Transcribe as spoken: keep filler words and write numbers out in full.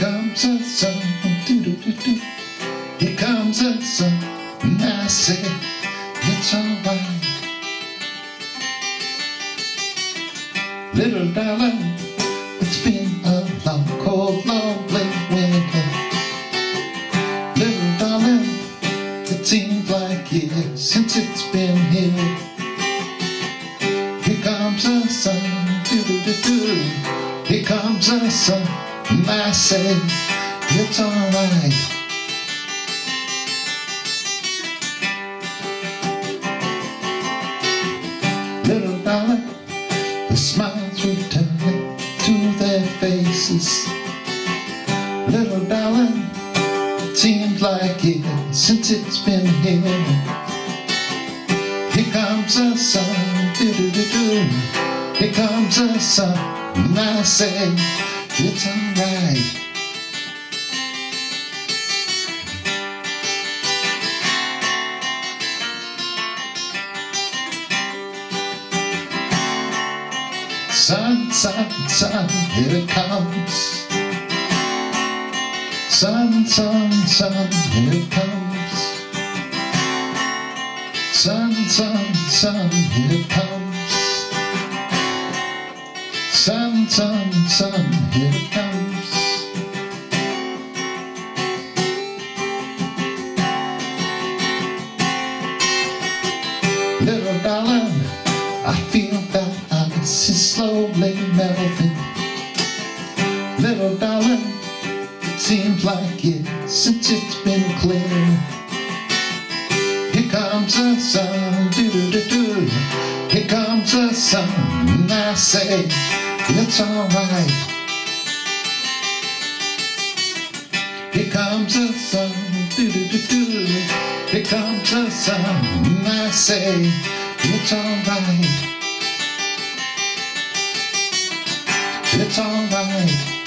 comes the sun, doo-doo-doo-doo. Here comes the sun, and I say it's alright. Little darling, it's been a long, cold, lonely winter. Little darling, it seems like years since it's been here. Here comes the sun, doo-doo-doo-doo. Here comes the sun, and I say it's alright. Little darling, the smiles returning to their faces. Little darling, it seems like years since it's been here. Here comes the sun, doo-doo-doo-doo. Here comes the sun, and I say it's alright. Sun, sun, sun, here it comes. Sun, sun, sun, here it comes. Sun, sun, sun, here it comes. Sun, sun, sun, here it comes. Little darling, I feel that ice is slowly melting. Little darling, it seems like years since it's been clear. Here comes the sun, doo-doo-doo-doo. Here comes the sun, and I say it's alright. Here comes the sun, doo-doo-doo-doo. Here comes the sun, and I say it's alright. It's alright.